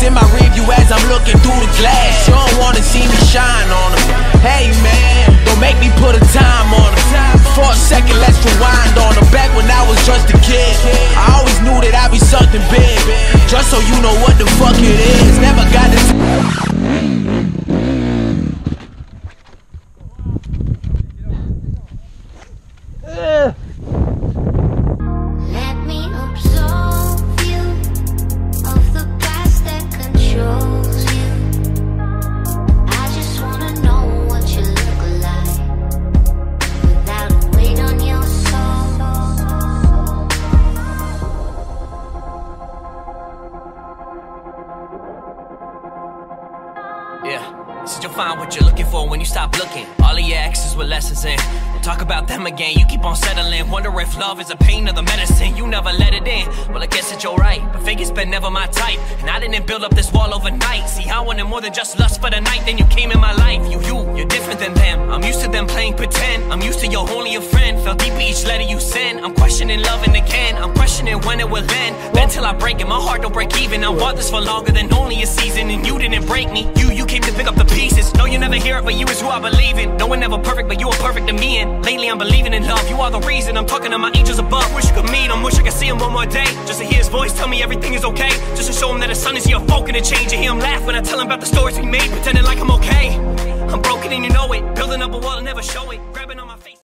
It's in my review as I'm looking through the glass. You don't wanna see me shine on them. Hey man, don't make me put a time on them. For a second, let's rewind on them. Back when I was just a kid, I always knew that I'd be something big. Just so you know what the fuck it is. Never got this. Let me absolve you of the past that controls you. I just wanna know what you look like without a weight on your soul. Yeah, said you'll find what you're looking for when you stop looking. All of your exes with lessons in. Talk about them again, you keep on settling. Wonder if love is a pain or the medicine. You never let it in, well I guess that you're right. But Vegas been never my type, and I didn't build up this wall overnight. See, I wanted more than just lust for the night. Then you came in my life, you're different than them. I'm used to them playing pretend, I'm used to you're only a friend. Felt deep in each letter you send. I'm questioning loving again, I'm questioning when it will end. Then till I break it, my heart don't break even. I want this for longer than only a season, and you didn't break me. You came to pick up the pieces. No, you never hear it, but you is who I believe in. No one ever perfect, but you are perfect to me. And lately I'm believing in love. You are the reason I'm talking to my angels above. Wish you could meet him, wish I could see him one more day. Just to hear his voice tell me everything is okay. Just to show him that his son is here, folk to change. And hear him laugh when I tell him about the stories we made, pretending like I'm okay. I'm broken and you know it. Building up a wall and never show it. Grabbing on my